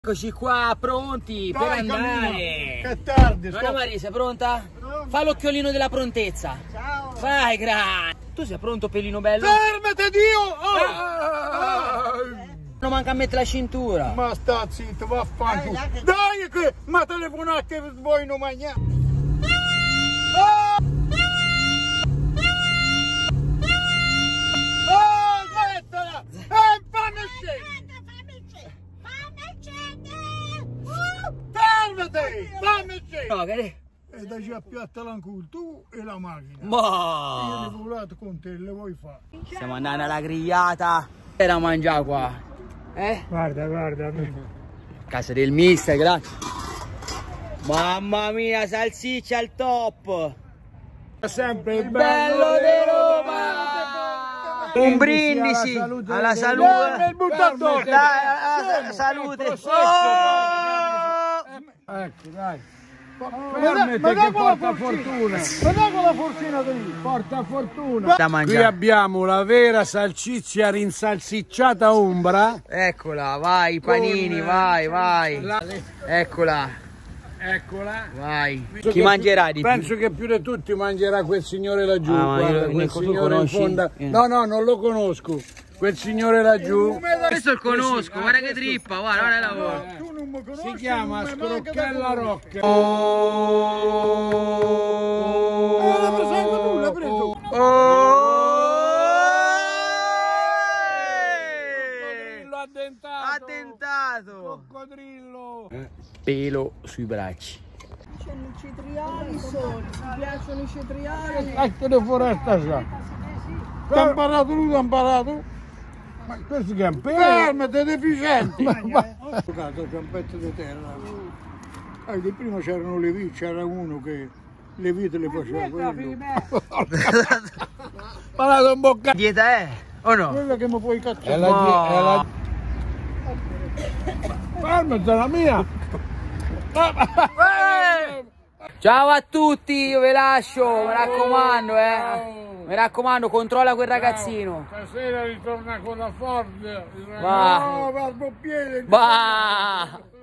Eccoci qua, pronti per andare. Che tardi. Donna Maria, sei pronta? Pronto. Fa l'occhiolino della prontezza. Ciao. Vai, grande. Tu sei pronto, pelino bello? Fermati, Dio! Non manca a mettere la cintura. Ma sta zitto, vaffanculo. Dai che ma telefonate che vuoi non mangiare. Smettila! Fammi scendere! Fammi scendere! No, che... E da già piatta l'anculo, tu e la macchina. Io Ma... le volato con te, le vuoi fare? Stiamo andando alla grigliata. E da mangiare qua. Guarda, guarda. Casa del mister, grazie. Mamma mia, salsiccia al top. Sempre il Bello di Roma. Un brindisi alla salute. Dai, salute. Oh! Ecco, dai. Ma dai con la fortuna. Ma dai con la fortuna lì. Porta fortuna. Da mangiare. Qui abbiamo la vera salsiccia rinsalsicciata Umbra. Eccola, vai, i panini, vai, vai. Eccola, Eccola. vai. Chi mangerà di più? Penso che più di tutti mangerà quel signore laggiù. Ah, Guarda, tu quel signore in conosci? fondo. No, no, non lo conosco. Quel signore laggiù. Questo lo conosco, guarda che trippa, guarda, guarda la voce. Tu non mi conosci. Si chiama Scrocchella Rocca. L'ha preso tu, l'ha preso. Addentato. Attentato. Coccodrillo. Pelo sui bracci. Piacciono i cetrioli soli, ti piacciono i cetrioli? Ecco di foresta sa. T'ha imparato tu, t'ha imparato? Ma questi campioni. Fermati, deficienti. Ho giocato c'è un pezzo di terra. Di prima c'erano le vite, c'era uno che le vite le faceva quello. Parato un bocca. Dieta è? O no? Quella che mi puoi cacciare. È la Fermati, la mia. Ciao a tutti, io ve lascio, mi raccomando, Mi raccomando, controlla quel ragazzino. Stasera ritorna con la Ford. Va. No, va al piede. Va.